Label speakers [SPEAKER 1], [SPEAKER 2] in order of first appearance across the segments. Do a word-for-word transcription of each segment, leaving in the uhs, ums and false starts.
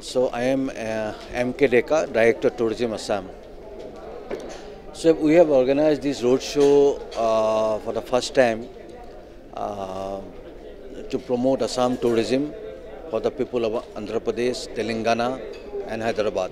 [SPEAKER 1] So I am uh, M K Deka, Director Tourism Assam. So we have organized this roadshow uh, for the first time uh, to promote Assam tourism for the people of Andhra Pradesh, Telangana and Hyderabad.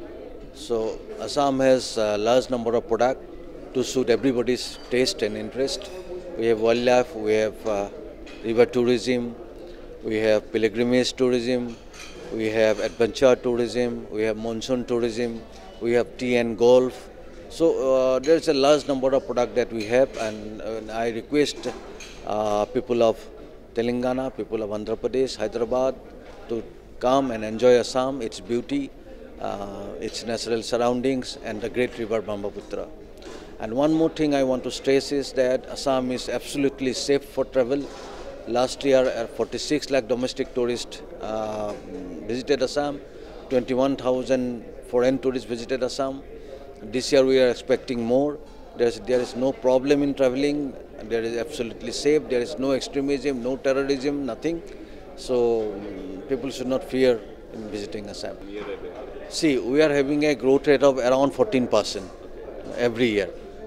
[SPEAKER 1] So Assam has a large number of products to suit everybody's taste and interest. We have wildlife, we have uh, river tourism, we have pilgrimage tourism, we have adventure tourism, we have monsoon tourism, we have tea and golf. So uh, there's a large number of products that we have, and, and I request uh, people of Telangana, people of Andhra Pradesh, Hyderabad to come and enjoy Assam, its beauty, uh, its natural surroundings and the great river Brahmaputra. And one more thing I want to stress is that Assam is absolutely safe for travel. Last year, forty-six lakh domestic tourists uh, visited Assam, twenty-one thousand foreign tourists visited Assam. This year we are expecting more. There is, there is no problem in traveling. There is absolutely safe. There is no extremism, no terrorism, nothing. So um, people should not fear in visiting Assam. See, we are having a growth rate of around fourteen percent every year.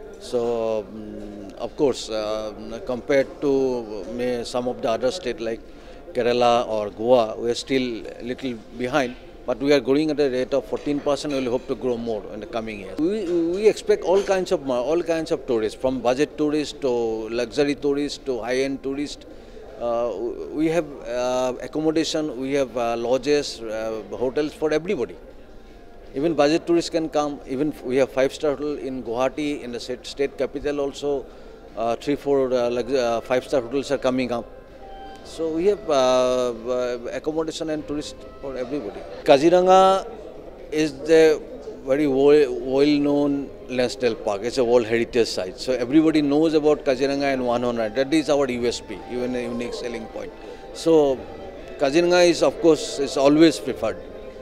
[SPEAKER 1] So, um, of course, uh, compared to uh, some of the other states like Kerala or Goa, we are still a little behind. But we are growing at a rate of fourteen percent. We will hope to grow more in the coming years. We, we expect all kinds of all kinds of tourists, from budget tourists to luxury tourists to high-end tourists. Uh, we have uh, accommodation, we have uh, lodges, uh, hotels for everybody. Even budget tourists can come. Even we have five-star hotel in Guwahati, in the state capital also. Uh, three, four uh, uh, five-star hotels are coming up. So we have uh, uh, accommodation and tourists for everybody. Kaziranga is the very well-known national park. It's a World Heritage Site. So everybody knows about Kaziranga and one hundred. That is our U S P, even a unique selling point. So Kaziranga is, of course, is always preferred.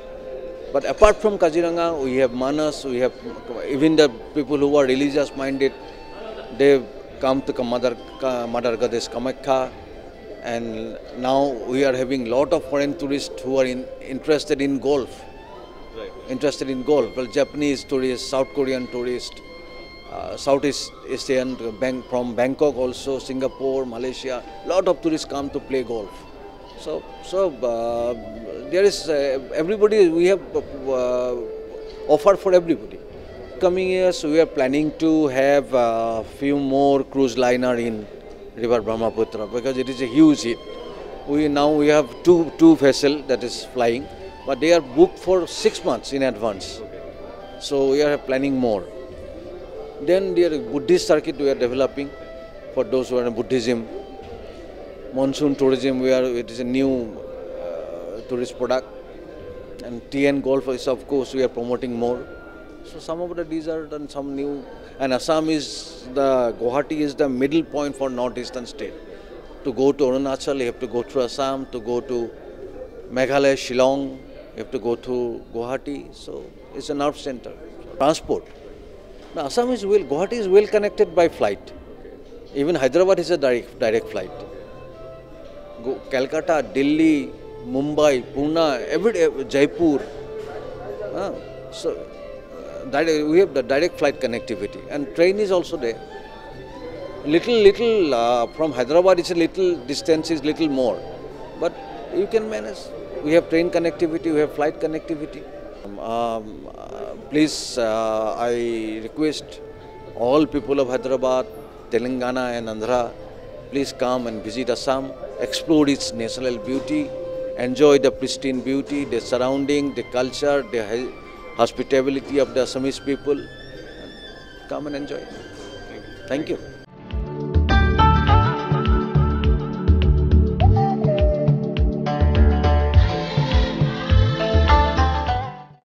[SPEAKER 1] But apart from Kaziranga, we have Manas, we have even the people who are religious minded, they come to Mother Goddess Kamakhya, and now we are having lot of foreign tourists who are in, interested in golf. Right. Interested in golf. Well, Japanese tourists, South Korean tourists, uh, Southeast Asian, from Bangkok also, Singapore, Malaysia, lot of tourists come to play golf. So, so uh, there is uh, everybody, we have uh, offer for everybody. Coming years, we are planning to have a uh, few more cruise liner in River Brahmaputra because it is a huge hit. We now we have two two vessels that is flying, but they are booked for six months in advance. Okay. So we are planning more. Then there is Buddhist circuit we are developing for those who are in Buddhism. Monsoon tourism, we are, it is a new uh, tourist product, and tea and golf is, of course, we are promoting more. So some of the these are done some new, and Assam is the Guwahati is the middle point for northeastern state. To go to Arunachal, you have to go through Assam. To go to Meghalaya, Shillong, you have to go through Guwahati. So it's a nerve center. Transport. Now Assam is well, Guwahati is well connected by flight. Even Hyderabad is a direct direct flight. Go, Calcutta, Delhi, Mumbai, Pune, every Jaipur. Uh, so uh, direct, we have the direct flight connectivity, and train is also there. Little, little uh, from Hyderabad, it's a little distance is little more, but you can manage. We have train connectivity, we have flight connectivity. Um, uh, please, uh, I request all people of Hyderabad, Telangana, and Andhra. Please come and visit Assam, explore its natural beauty, enjoy the pristine beauty, the surrounding, the culture, the hospitality of the Assamese people. Come and enjoy. Thank you. Thank you.